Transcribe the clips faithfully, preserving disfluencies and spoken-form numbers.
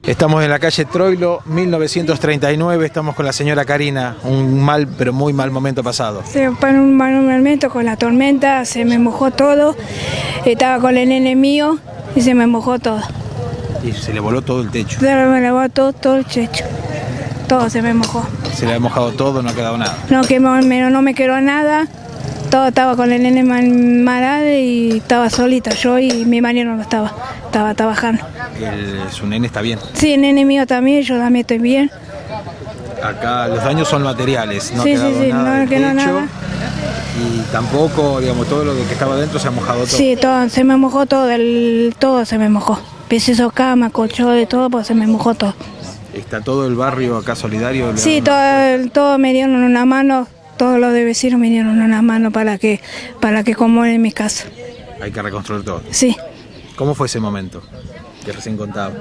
Estamos en la calle Troilo, mil novecientos treinta y nueve, estamos con la señora Karina, un mal, pero muy mal momento pasado. Sí, para un mal momento con la tormenta, se me mojó todo, estaba con el nene mío y se me mojó todo. Y se le voló todo el techo. Se me voló todo, todo el techo, todo se me mojó. Se le ha mojado todo, no ha quedado nada. No, que no, no me quedó nada, todo estaba con el nene mal, mal y estaba solita, yo y mi marido no estaba, estaba trabajando. El, su nene está bien. Sí, el nene mío también, yo también estoy bien. Acá los daños son materiales, no sí, ha quedado sí, sí, nada no del quedó techo, nada. y tampoco, digamos, todo lo que estaba dentro se ha mojado todo. Sí, todo, se me mojó todo, el, todo se me mojó. Pisos, cama, colchón, de todo, pues se me mojó todo. ¿Está todo el barrio acá solidario? Sí, todo, todo me dieron una mano, todos los de vecinos me dieron una mano para que, para que acomoden mi casa. Hay que reconstruir todo. Sí. ¿Cómo fue ese momento que recién contaba?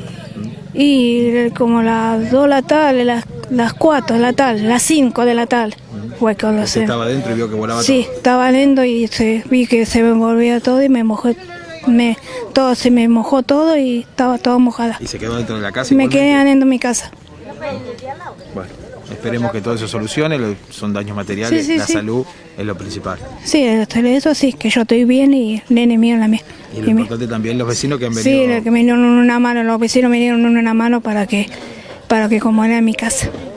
Y como las dos de la tarde, las, las cuatro de la tarde, las cinco de la tarde. Fue que lo sé. Estaba dentro y vio que volaba sí, todo. Sí, estaba dentro y se, vi que se me envolvía todo y me mojé, me, todo se me mojó todo y estaba todo mojada. ¿Y se quedó dentro de la casa? Me quedé dentro de mi casa. Bueno, esperemos que todo eso solucione, son daños materiales, sí, sí, la sí. salud es lo principal. Sí, eso sí, que yo estoy bien y el nene mío en la mía. Y lo y importante mi... también los vecinos que han venido. Sí, que me dieron una mano, los vecinos me dieron una mano para que, para que como era en mi casa.